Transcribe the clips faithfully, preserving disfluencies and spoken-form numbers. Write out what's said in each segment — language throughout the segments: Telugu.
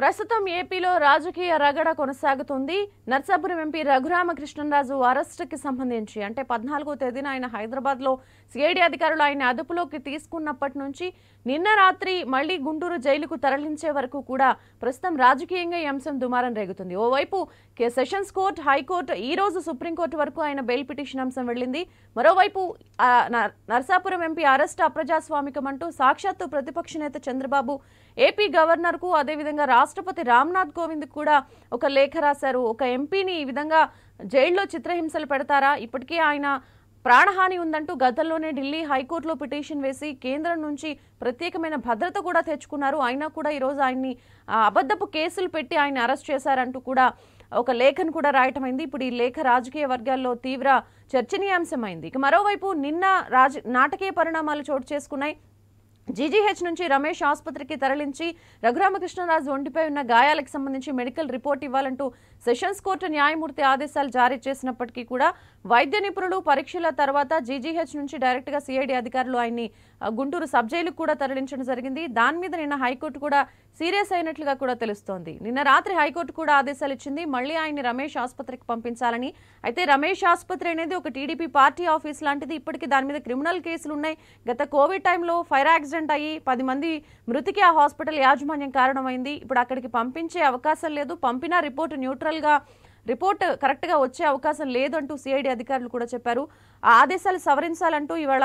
ప్రస్తుతం ఏపీలో రాజకీయ రగడ కొనసాగుతుంది. నర్సాపురం ఎంపీ రఘురామకృష్ణరాజు అరెస్టుకి సంబంధించి అంటే పద్నాలుగో తేదీన ఆయన హైదరాబాద్లో సిఐడి అధికారులు ఆయన అదుపులోకి తీసుకున్నప్పటి నుంచి నిన్న రాత్రి మళ్లీ గుంటూరు జైలుకు తరలించే వరకు కూడా ప్రస్తుతం రాజకీయంగా ఈ అంశం దుమారం రేగుతుంది. ఓవైపు సెషన్స్ కోర్టు, హైకోర్టు, ఈ రోజు సుప్రీంకోర్టు వరకు ఆయన బెయిల్ పిటిషన్ అంశం వెళ్లింది. మరోవైపు నర్సాపురం ఎంపీ అరెస్ట్ అప్రజాస్వామికం అంటూ సాక్షాత్తు ప్రతిపక్ష నేత చంద్రబాబు ఏపీ గవర్నర్ కు అదేవిధంగా రాష్ట్రపతి రామ్నాథ్ కోవింద్ కూడా ఒక లేఖ రాశారు. ఒక ఎంపీని ఈ విధంగా జైల్లో చిత్రహింసలు పెడతారా, ఇప్పటికే ఆయన ప్రాణహాని ఉందంటూ గతంలోనే ఢిల్లీ హైకోర్టులో పిటిషన్ వేసి కేంద్రం నుంచి ప్రత్యేకమైన భద్రత కూడా తెచ్చుకున్నారు. అయినా కూడా ఈరోజు ఆయన్ని అబద్ధపు కేసులు పెట్టి ఆయన అరెస్ట్ చేశారంటూ కూడా ఒక లేఖను కూడా రాయటమైంది. ఇప్పుడు ఈ లేఖ రాజకీయ వర్గాల్లో తీవ్ర చర్చనీయాంశమైంది. ఇక మరోవైపు నిన్న రాజ నాటకీయ పరిణామాలు చోటు చేసుకున్నాయి. జీజీహెచ్ నుంచి రమేష్ ఆసుపత్రికి తరలించి రఘురామకృష్ణరాజు ఒంటిపై ఉన్న గాయాలకు సంబంధించి మెడికల్ రిపోర్ట్ ఇవ్వాలంటూ సెషన్స్ కోర్టు న్యాయమూర్తి ఆదేశాలు జారీ చేసినప్పటికీ కూడా వైద్య నిపుణులు పరీక్షల తర్వాత జీజీహెచ్ నుంచి డైరెక్ట్ గా సిఐడి అధికారులు ఆయన్ని గుంటూరు సబ్ జైలుకు కూడా తరలించడం జరిగింది. దాని మీద నిన్న హైకోర్టు కూడా సీరియస్ అయినట్లుగా కూడా తెలుస్తోంది. నిన్న రాత్రి హైకోర్టు కూడా ఆదేశాలు ఇచ్చింది, మళ్లీ ఆయన్ని రమేష్ ఆసుపత్రికి పంపించాలని. అయితే రమేష్ ఆసుపత్రి అనేది ఒక టీడీపీ పార్టీ ఆఫీస్ లాంటిది. ఇప్పటికీ దాని మీద క్రిమినల్ కేసులు ఉన్నాయి. గత కోవిడ్ టైంలో ఫైర్ యాక్సిడెంట్ అయ్యి పది మంది మృతికి ఆ హాస్పిటల్ యాజమాన్యం కారణమైంది. ఇప్పుడు అక్కడికి పంపించే అవకాశం లేదు. పంపిన రిపోర్టు న్యూట్రల్ గా రిపోర్ట్ కరెక్ట్ గా వచ్చే అవకాశం లేదంటూ సిఐడి అధికారులు కూడా చెప్పారు. ఆ ఆదేశాలు సవరించాలంటూ ఇవాళ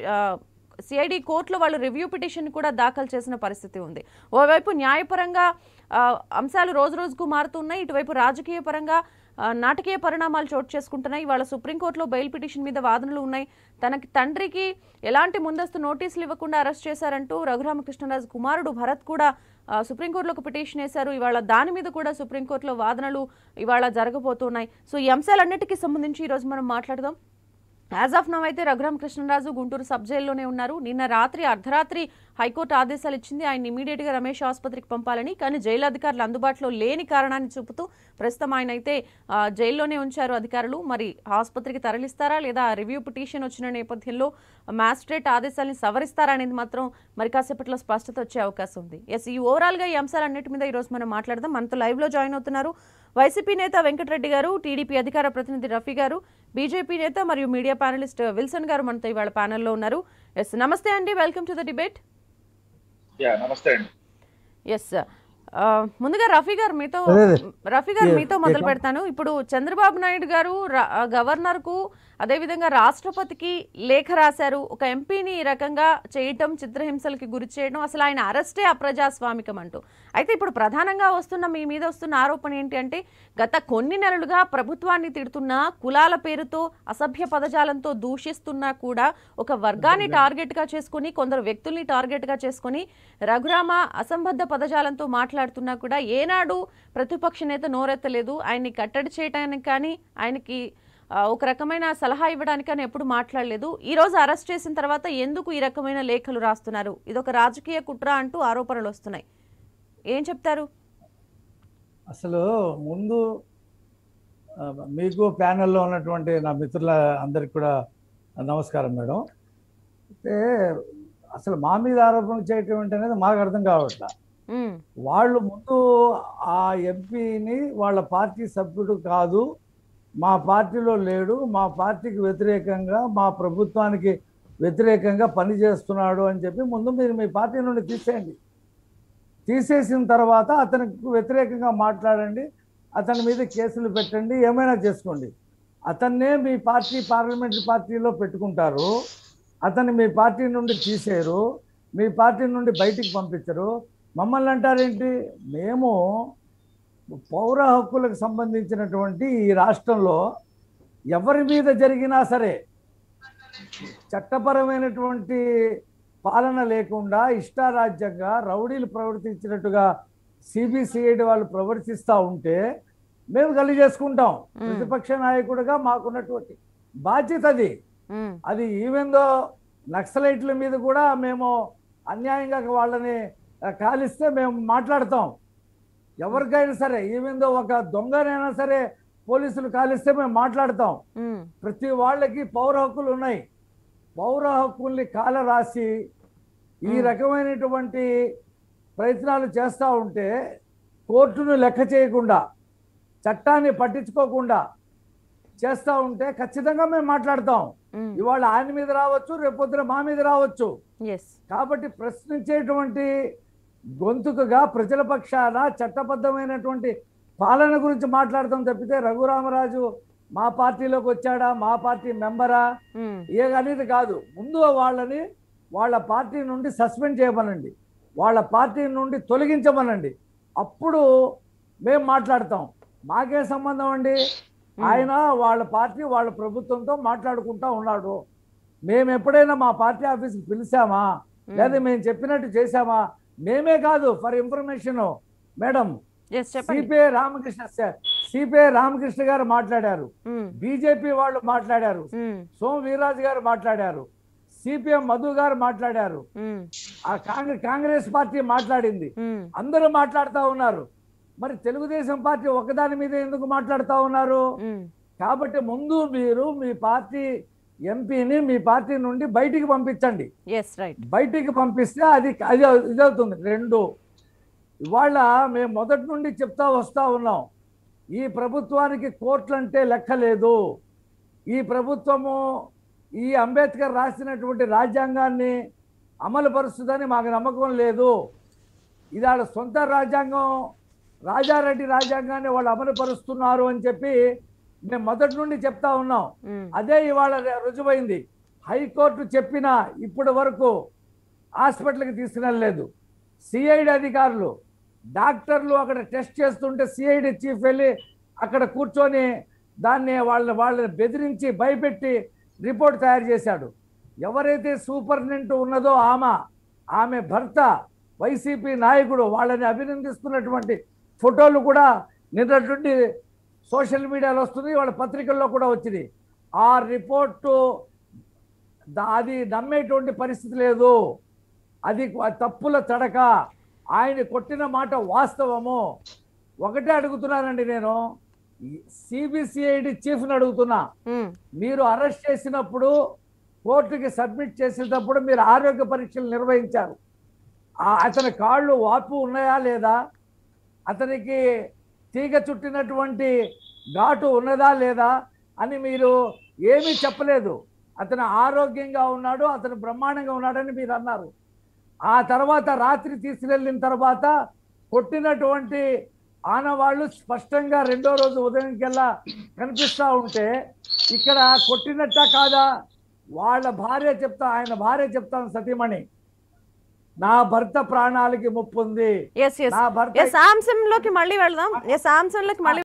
సిఐడి కోర్టులో వాళ్ళు రివ్యూ పిటిషన్ కూడా దాఖలు చేసిన పరిస్థితి ఉంది. ఓవైపు న్యాయపరంగా అంశాలు రోజు రోజుకు మారుతున్నాయి, ఇటువైపు రాజకీయ పరంగా నాటకీయ పరిణామాలు చోటు చేసుకుంటున్నాయి. ఇవాళ సుప్రీంకోర్టులో బెయిల్ పిటిషన్ మీద వాదనలు ఉన్నాయి. తనకి తండ్రికి ఎలాంటి ముందస్తు నోటీసులు ఇవ్వకుండా అరెస్ట్ చేశారంటూ రఘురామకృష్ణరాజు కుమారుడు భరత్ కూడా సుప్రీంకోర్టులో ఒక పిటిషన్ వేశారు. ఇవాళ దాని మీద కూడా సుప్రీంకోర్టులో వాదనలు ఇవాళ జరగబోతున్నాయి. సో ఈ అంశాలన్నిటికీ సంబంధించి ఈరోజు మనం మాట్లాడదాం. యాజ్ ఆఫ్ నౌ అయితే రఘురామకృష్ణరాజు గుంటూరు సబ్ జైల్లోనే ఉన్నారు. నిన్న రాత్రి అర్ధరాత్రి హైకోర్టు ఆదేశాలు ఇచ్చింది ఆయన ఇమీడియట్ గా రమేష్ ఆసుపత్రికి పంపాలని. కానీ జైలు అధికారులు అందుబాటులో లేని కారణాన్ని చూపుతూ ప్రస్తుతం ఆయన అయితే జైల్లోనే ఉంచారు అధికారులు. మరి ఆసుపత్రికి తరలిస్తారా లేదా రివ్యూ పిటిషన్ వచ్చిన నేపథ్యంలో మ్యాజిస్ట్రేట్ ఆదేశాలను సవరిస్తారా అనేది మాత్రం మరి కాసేపట్లో స్పష్టత వచ్చే అవకాశం ఉంది. ఎస్, ఈ ఓవరాల్ గా ఈ అంశాలన్నిటి మీద ఈరోజు మనం మాట్లాడదాం. మనతో లైవ్ లో జాయిన్ అవుతున్నారు వైసీపీ నేత వెంకటరెడ్డి గారు, టీడీపీ అధికార ప్రతినిధి రఫీ గారు, బీజేపీ నేత మరియు మీడియా ప్యానలిస్ట్ విల్సన్ గారు మనతో ఇవాళ ప్యానెల్లో ఉన్నారు. ఎస్, నమస్తే అండి, welcome to the debate. Yes, ముందుగా రఫీ గారు మీతో రఫీ గారు మీతో మొదలు పెడతాను. ఇప్పుడు చంద్రబాబు నాయుడు గారు గవర్నర్ కు అదేవిధంగా రాష్ట్రపతికి లేఖ రాశారు. ఒక ఎంపీని ఈ రకంగా చేయటం, చిత్రహింసలకి గురి చేయడం, అసలు ఆయన అరెస్టే అప్రజాస్వామికం అంటూ. అయితే ఇప్పుడు ప్రధానంగా వస్తున్న మీ మీద వస్తున్న ఆరోపణ ఏంటి అంటే గత కొన్ని నెలలుగా ప్రభుత్వాన్ని తిడుతున్నా, కులాల పేరుతో అసభ్య పదజాలంతో దూషిస్తున్నా కూడా ఒక వర్గాన్ని టార్గెట్ గా చేసుకుని, కొందరు వ్యక్తుల్ని టార్గెట్ గా చేసుకుని రఘురామ అసంబద్ధ పదజాలంతో మాట్లాడుతున్నా కూడా ఏనాడు ప్రతిపక్ష నేత నోరెత్తలేదు. ఆయన్ని కట్టడి చేయడానికి కానీ, ఆయనకి ఒక రకమైన సలహా ఇవ్వడానికి అని ఎప్పుడు మాట్లాడలేదు. ఈ రోజు అరెస్ట్ చేసిన తర్వాత ఎందుకు ఈ రకమైన లేఖలు రాస్తున్నారు? ఇదొక రాజకీయ కుట్ర అంటూ ఆరోపణలు వస్తున్నాయి. ఏం చెప్తారు? అసలు ముందు మీకు ప్యానెల్లో ఉన్నటువంటి నా మిత్రుల అందరికి కూడా నమస్కారం మేడం. అయితే అసలు మా మీద ఆరోపణలు చేయటం అనేది మాకు అర్థం కావట్లా. వాళ్ళు ముందు ఆ ఎంపీని వాళ్ళ పార్టీ సభ్యుడు కాదు, మా పార్టీలో లేడు, మా పార్టీకి వ్యతిరేకంగా, మా ప్రభుత్వానికి వ్యతిరేకంగా పనిచేస్తున్నాడు అని చెప్పి ముందు మీరు మీ పార్టీ నుండి తీసేయండి. తీసేసిన తర్వాత అతనికి వ్యతిరేకంగా మాట్లాడండి, అతని మీద కేసులు పెట్టండి, ఏమైనా చేసుకోండి. అతన్నే మీ పార్టీ పార్లమెంటరీ పార్టీలో పెట్టుకుంటారు, అతన్ని మీ పార్టీ నుండి తీసేయరు, మీ పార్టీ నుండి బయటికి పంపించరు. మమ్మల్ని అంటారేంటి? మేము పౌర హక్కులకు సంబంధించినటువంటి ఈ రాష్ట్రంలో ఎవరి మీద జరిగినా సరే చట్టపరమైనటువంటి పాలన లేకుండా ఇష్టారాజ్యంగా రౌడీలు ప్రవర్తించినట్టుగా సిబిసిఐడి వాళ్ళు ప్రవర్తిస్తూ ఉంటే మేము గలి చేసుకుంటాం. ప్రతిపక్ష నాయకుడిగా మాకున్నటువంటి బాధ్యత అది. అది ఈవెందో నక్సలైట్ల మీద కూడా మేము అన్యాయంగా వాళ్ళని కాలిస్తే మేము మాట్లాడతాం. ఎవరికైనా సరే, ఈవెందో ఒక దొంగనైనా సరే పోలీసులు కాలిస్తే మేము మాట్లాడతాం. ప్రతి వాళ్ళకి పౌర హక్కులు ఉన్నాయి. పౌర హక్కుల్ని కాల రాసి ఈ రకమైనటువంటి ప్రయత్నాలు చేస్తూ ఉంటే కోర్టును లెక్క చేయకుండా చట్టాన్ని పట్టించుకోకుండా చేస్తూ ఉంటే ఖచ్చితంగా మేము మాట్లాడతాం. ఇవాళ ఆయన మీద రావచ్చు, రేపొద్దున మా మీద రావచ్చు. కాబట్టి ప్రశ్నించేటువంటి గొంతుకుగా ప్రజల పక్షాన చట్టబద్ధమైనటువంటి పాలన గురించి మాట్లాడతాం తప్పితే రఘురామరాజు మా పార్టీలోకి వచ్చాడా, మా పార్టీ మెంబరా ఏ అనేది కాదు. ముందు వాళ్ళని వాళ్ళ పార్టీ నుండి సస్పెండ్ చేయమనండి, వాళ్ళ పార్టీ నుండి తొలగించమనండి, అప్పుడు మేము మాట్లాడతాం. మాకే సంబంధం అండి? ఆయన వాళ్ళ పార్టీ వాళ్ళ ప్రభుత్వంతో మాట్లాడుకుంటా ఉన్నాడు. మేము ఎప్పుడైనా మా పార్టీ ఆఫీస్కి పిలిచామా, లేదా మేము చెప్పినట్టు చేశామా? మేమే కాదు, for information madam, CPI Ramakrishna CPI Ramakrishna గారు మాట్లాడారు, బీజేపీ వాళ్ళు మాట్లాడారు, సోమ వీర్రాజు గారు మాట్లాడారు, సిపిఎం మధు గారు మాట్లాడారు, ఆ కాంగ్రెస్ కాంగ్రెస్ పార్టీ మాట్లాడింది, అందరూ మాట్లాడుతూ ఉన్నారు. మరి తెలుగుదేశం పార్టీ ఒకదాని మీద ఎందుకు మాట్లాడుతూ ఉన్నారు? కాబట్టి ముందు మీరు మీ పార్టీ ఎంపీని మీ పార్టీ నుండి బయటికి పంపించండి. బయటికి పంపిస్తే అది అది ఇదవుతుంది. రెండు, ఇవాళ మేము మొదటి నుండి చెప్తా వస్తూ ఉన్నాం, ఈ ప్రభుత్వానికి కోర్టులు అంటే లెక్క లేదు. ఈ ప్రభుత్వము ఈ అంబేద్కర్ రాసినటువంటి రాజ్యాంగాన్ని అమలు పరుస్తుందని మాకు నమ్మకం లేదు. ఇది వాళ్ళ సొంత రాజ్యాంగం, రాజారెడ్డి రాజ్యాంగాన్ని వాళ్ళు అమలు పరుస్తున్నారు అని చెప్పి మేము మొదటి నుండి చెప్తా ఉన్నాం. అదే ఇవాళ రుజువైంది. హైకోర్టు చెప్పినా ఇప్పటి వరకు హాస్పిటల్కి తీసుకెళ్ళలేదు. సిఐడి అధికారులు డాక్టర్లు అక్కడ టెస్ట్ చేస్తుంటే సిఐడి చీఫ్ వెళ్ళి అక్కడ కూర్చొని దాన్ని వాళ్ళ వాళ్ళని బెదిరించి భయపెట్టి రిపోర్ట్ తయారు చేశాడు. ఎవరైతే సూపరింటెండెంట్ ఉన్నదో ఆమె ఆమె భర్త వైసీపీ నాయకుడు వాళ్ళని అభినందిస్తున్నటువంటి ఫోటోలు కూడా నిన్నటువంటి సోషల్ మీడియాలో వస్తుంది, వాళ్ళ పత్రికల్లో కూడా వచ్చింది. ఆ రిపోర్టు అది నమ్మేటువంటి పరిస్థితి లేదు. అది తప్పుల తడక. ఆయన కొట్టిన మాట వాస్తవము. ఒకటే అడుగుతున్నానండి, నేను సిబిసిఐడి చీఫ్ని అడుగుతున్నా, మీరు అరెస్ట్ చేసినప్పుడు కోర్టుకి సబ్మిట్ చేసేటప్పుడు మీరు ఆరోగ్య పరీక్షలు నిర్వహించారు. అతని కాళ్ళు వాపు ఉన్నాయా లేదా, అతనికి తీగ చుట్టినటువంటి ఘాటు ఉన్నదా లేదా అని మీరు ఏమీ చెప్పలేదు. అతను ఆరోగ్యంగా ఉన్నాడు, అతను బ్రహ్మాండంగా ఉన్నాడని మీరు అన్నారు. ఆ తర్వాత రాత్రి తీసుకెళ్ళిన తర్వాత కొట్టినటువంటి ఆనవాళ్ళు స్పష్టంగా రెండో రోజు ఉదయంకెల్లా కనిపిస్తూ ఉంటే ఇక్కడ కొట్టినట్ట కాదా? వాళ్ళ భార్య చెప్తా, ఆయన భార్య చెప్తాను సతీమణి, నా భర్త ప్రాణాలకి ముప్పు ఉంది. నా భర్త మళ్ళీ వెళ్దాం.